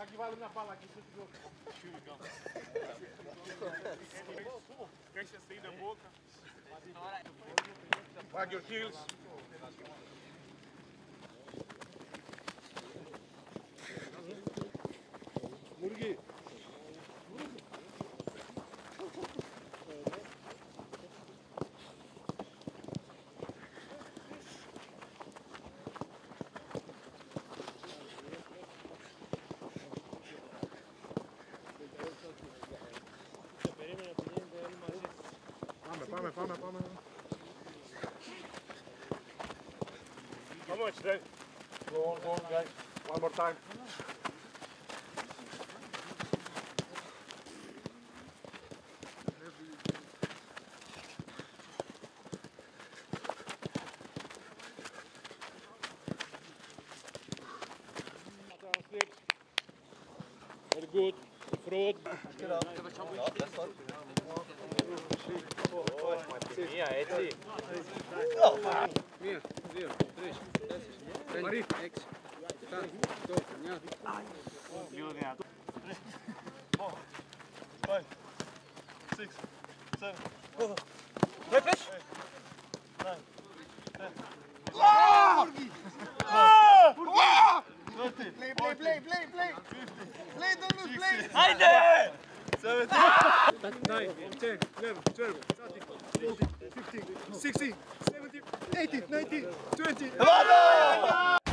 Σάκη, βάλε μια μπάλα και Back your heels. Μουργή. Πάμε. How much then? Go on, guys. One more time. Very good. Fraud. Μία, έτσι. Μία, δύο, τρεις, τέσσερις, πέντε, έξι, εφτά, οκτώ, εννιά. Λίγο δυνατό. 5, 6, 7, Βλέπεις! 9, 10. Άιντε! 9, 10, 11, 12, 13, 14, 15, 16, 17, 18, 19, 20.